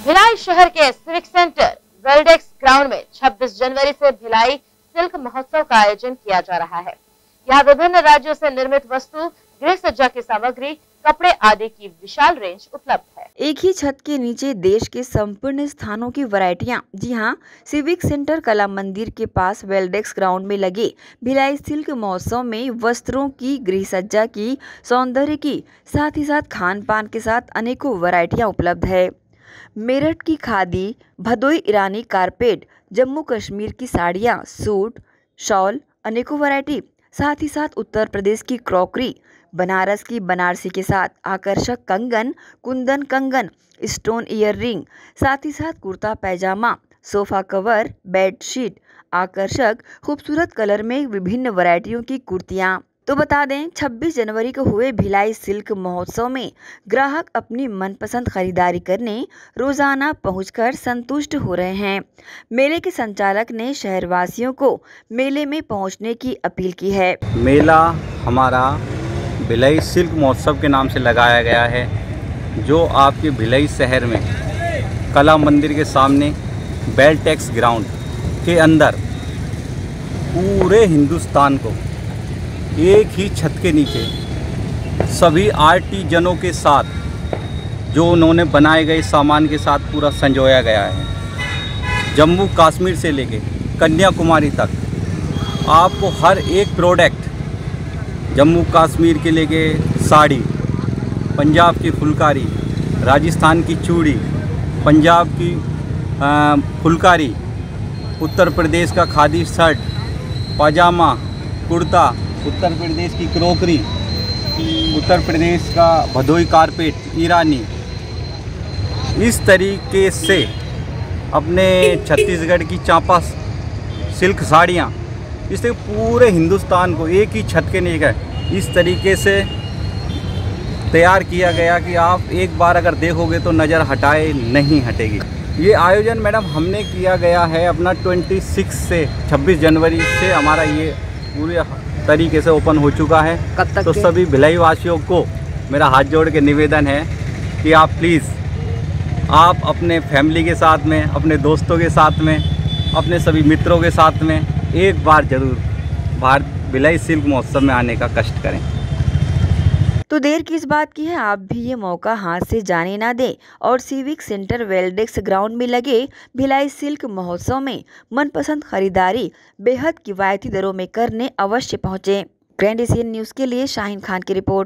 भिलाई शहर के civic centre वेल्डेक्स ground में 26 जनवरी से भिलाई सिल्क महोत्सव का आयोजन किया जा रहा है। यहाँ विभिन्न राज्यों से निर्मित वस्तु, गृह सज्जा की सामग्री, कपड़े आदि की विशाल रेंज उपलब्ध है। एक ही छत के नीचे देश के संपूर्ण स्थानों की वैरायटियां। जी हां, सिविक सेंटर कला मंदिर के पास वेल्डेक्स ग्राउंड में लगे भिलाई सिल्क महोत्सव में वस्त्रों की, गृह सज्जा की, सौंदर्य की, साथ ही साथ खान पान के साथ अनेकों वैरायटियां उपलब्ध है। मेरठ की खादी, भदोई ईरानी कारपेट, जम्मू कश्मीर की साड़ियाँ, सूट, शॉल, अनेकों वैरायटी, साथ ही साथ उत्तर प्रदेश की क्रॉकरी, बनारस की बनारसी के साथ आकर्षक कंगन, कुंदन कंगन, स्टोन ईयर रिंग, साथ ही साथ kurta pyjama, sofa cover, bedsheet, आकर्षक खूबसूरत कलर में विभिन्न वैरायटियों की कुर्तियाँ। तो बता दें, 26 जनवरी को हुए भिलाई सिल्क महोत्सव में ग्राहक अपनी मनपसंद खरीदारी करने रोजाना पहुंचकर संतुष्ट हो रहे हैं। मेले के संचालक ने शहरवासियों को मेले में पहुंचने की अपील की है। मेला हमारा भिलाई सिल्क महोत्सव के नाम से लगाया गया है, जो आपके भिलाई शहर में कला मंदिर के सामने वेल्डेक्स ग्राउंड के अंदर पूरे हिंदुस्तान को एक ही छत के नीचे सभी आर्टिजनों के साथ जो उन्होंने बनाए गए सामान के साथ पूरा संजोया गया है। जम्मू कश्मीर से लेके कन्याकुमारी तक आपको हर एक प्रोडक्ट, जम्मू कश्मीर के लेके साड़ी, पंजाब की फुलकारी, राजस्थान की चूड़ी, पंजाब की फुलकारी, उत्तर प्रदेश का खादी शर्ट, पाजामा, कुर्ता, उत्तर प्रदेश की क्रॉकरी, उत्तर प्रदेश का भदोई कारपेट, ईरानी, इस तरीके से अपने छत्तीसगढ़ की चांपा सिल्क साड़ियाँ, इससे पूरे हिंदुस्तान को एक ही छत के नीचे इस तरीके से तैयार किया गया कि आप एक बार अगर देखोगे तो नज़र हटाए नहीं हटेगी। ये आयोजन मैडम हमने किया गया है अपना 26 से 26 जनवरी से हमारा ये पूरे तरीके से ओपन हो चुका है। कब तक? तो सभी भिलाई वासियों को मेरा हाथ जोड़ के निवेदन है कि आप प्लीज़ आप अपने फैमिली के साथ में, अपने दोस्तों के साथ में, अपने सभी मित्रों के साथ में एक बार ज़रूर भिलाई सिल्क महोत्सव में आने का कष्ट करें। तो देर किस बात की है, आप भी ये मौका हाथ से जाने ना दें और सिविक सेंटर वेल्डेक्स ग्राउंड में लगे भिलाई सिल्क महोत्सव में मनपसंद खरीदारी बेहद किफ़ायती दरों में करने अवश्य पहुँचें। ग्रैंड एशियन न्यूज़ के लिए शाहीन खान की रिपोर्ट।